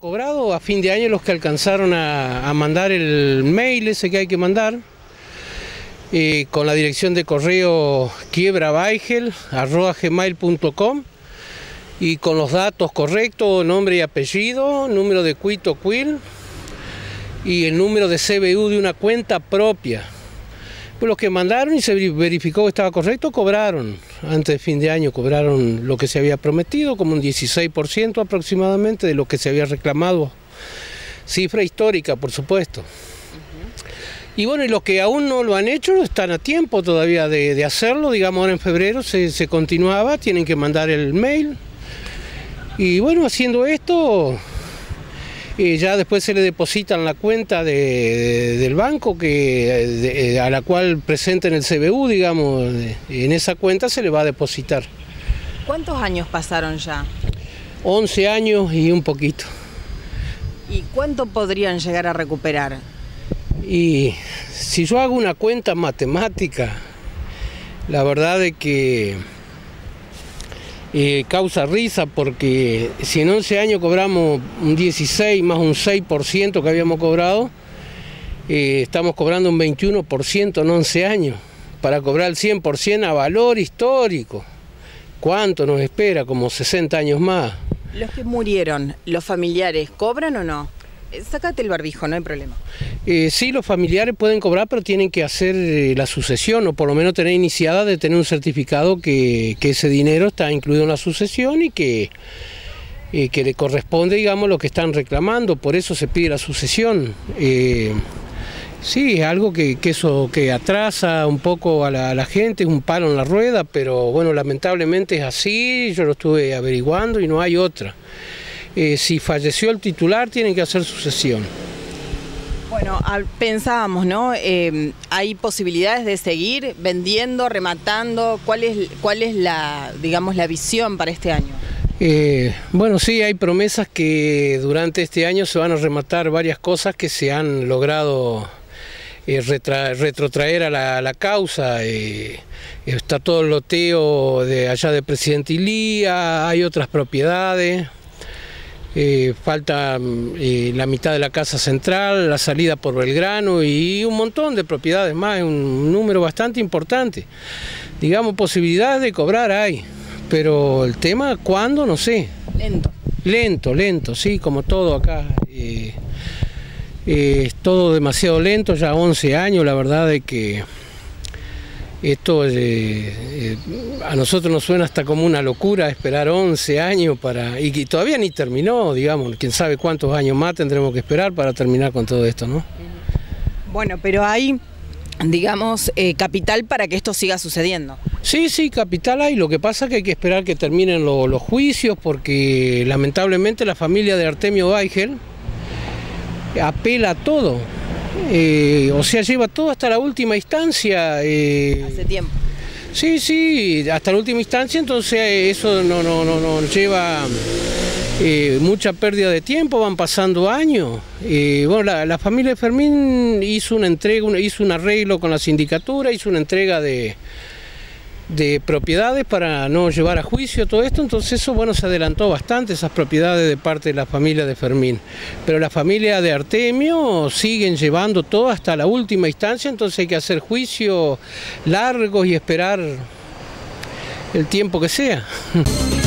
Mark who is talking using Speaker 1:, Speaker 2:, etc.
Speaker 1: Cobrado a fin de año los que alcanzaron a mandar el mail ese que hay que mandar, con la dirección de correo quiebrabaigel@gmail.com y con los datos correctos, nombre y apellido, número de cuito quil y el número de CBU de una cuenta propia. Pues los que mandaron y se verificó que estaba correcto, cobraron. Antes de fin de año cobraron lo que se había prometido, como un 16% aproximadamente de lo que se había reclamado. Cifra histórica, por supuesto. Y bueno, y los que aún no lo han hecho están a tiempo todavía de hacerlo. Digamos, ahora en febrero se continuaba, tienen que mandar el mail. Y bueno, haciendo esto, ya después se le depositan la cuenta del banco a la cual presenten el CBU, digamos, en esa cuenta se le va a depositar.
Speaker 2: ¿Cuántos años pasaron ya?
Speaker 1: 11 años y un poquito.
Speaker 2: ¿Y cuánto podrían llegar a recuperar?
Speaker 1: Y si yo hago una cuenta matemática, la verdad es que causa risa, porque si en 11 años cobramos un 16 más un 6% que habíamos cobrado, estamos cobrando un 21% en 11 años, para cobrar el 100% a valor histórico. ¿Cuánto nos espera? Como 60 años más.
Speaker 2: ¿Los que murieron, los familiares, cobran o no? Sácate el barbijo, no hay problema.
Speaker 1: Sí, los familiares pueden cobrar, pero tienen que hacer la sucesión, o por lo menos tener iniciada de tener un certificado que ese dinero está incluido en la sucesión y que le corresponde, digamos, lo que están reclamando. Por eso se pide la sucesión. Sí, es algo que atrasa un poco a la gente, es un palo en la rueda, pero bueno, lamentablemente es así. Yo lo estuve averiguando y no hay otra. Si falleció el titular, tienen que hacer sucesión.
Speaker 2: Bueno, pensábamos, ¿no? ¿Hay posibilidades de seguir vendiendo, rematando? ¿Cuál es la, digamos, la visión para este año?
Speaker 1: Bueno, sí, hay promesas que durante este año se van a rematar varias cosas que se han logrado retrotraer a la causa. Está todo el loteo de allá de Presidente Ilía, hay otras propiedades. Falta la mitad de la casa central, la salida por Belgrano y un montón de propiedades más, un número bastante importante. Digamos, posibilidades de cobrar hay, pero el tema, ¿cuándo? No sé. Lento, sí, como todo acá. Es todo demasiado lento, ya 11 años, la verdad es que esto a nosotros nos suena hasta como una locura esperar 11 años y todavía ni terminó, digamos, quién sabe cuántos años más tendremos que esperar para terminar con todo esto, ¿no?
Speaker 2: Bueno, pero hay, digamos, capital para que esto siga sucediendo.
Speaker 1: Sí, capital hay, lo que pasa es que hay que esperar que terminen los juicios, porque lamentablemente la familia de Artemio Baigel apela a todo. O sea, lleva todo hasta la última instancia.
Speaker 2: Hace tiempo.
Speaker 1: Sí, hasta la última instancia, entonces eso no lleva mucha pérdida de tiempo, van pasando años. Bueno, la familia de Fermín hizo una entrega, hizo un arreglo con la sindicatura, hizo una entrega de propiedades para no llevar a juicio todo esto, entonces eso, bueno, se adelantó bastante, esas propiedades de parte de la familia de Fermín, pero la familia de Artemio siguen llevando todo hasta la última instancia, entonces hay que hacer juicios largos y esperar el tiempo que sea.